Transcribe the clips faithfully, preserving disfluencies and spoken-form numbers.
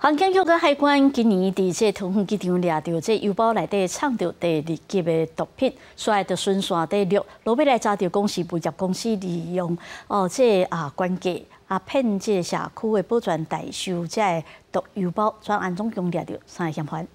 环境局甲海关今年伫这桃园机场掠到这邮包内底藏着第二级的毒品，所以就顺线第六，落尾来查到公司物业公司利用哦这啊关价啊骗这社区的保全代收这的毒邮包，专案总共掠到三个嫌犯。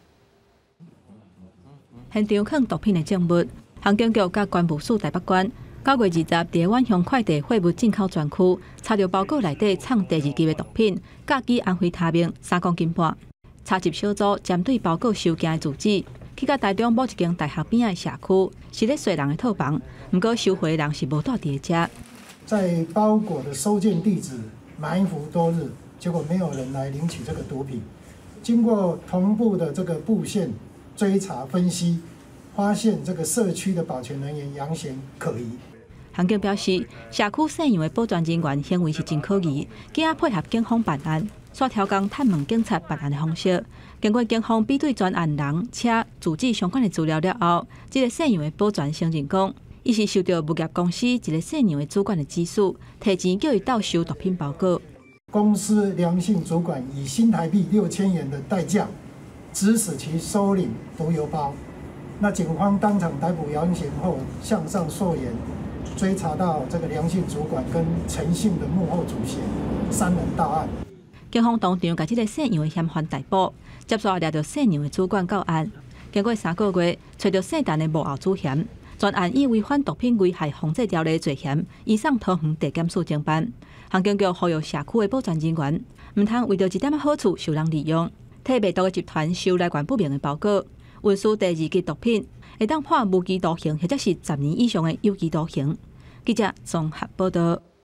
现场藏毒品的证物，航警局甲关务署台北关。 九月二十，伫万雄快递货物进口专区查到包裹内底藏第二级的毒品，甲基安非他命三公斤半。查缉小组针对包裹收件的住址，去到台中某一间大学边的社区，是咧睡人的套房，不过收回的人是无住伫遮。 在包裹的收件地址埋伏多日，结果没有人来领取这个毒品。经过同步的这个布线追查分析，发现这个社区的保全人员扬嫌可疑。 航警表示，社区摄样的保全人员行为是真可疑，紧啊配合警方办案，煞调工探问警察办案的方式。经过警方比对专案人、车、住址相关的资料了后，这个摄样的保全承认讲，伊是受到物业公司一个摄样的主管的指示，提钱叫伊到收毒品包裹。 公司良性主管以新台币六千元的代价，指使其收领毒邮包。那警方当场逮捕杨嫌后，向上溯源。 追查到这个梁姓主管跟陈姓的幕后主嫌三人到案。 警方当场把这个摄样的嫌犯逮捕，接续抓到摄样的主管到案。经过三个月，找到姓陈的幕后主嫌，专案以违反毒品危害防治条例罪嫌，移送桃园地检署侦办。航警局呼吁社区的保全人员，唔通为着一点好处受人利用，替卖毒的集团收来源不明的包裹，运输第二级毒品，会当判无期徒刑或者是十年以上的有期徒刑。记者综合报道。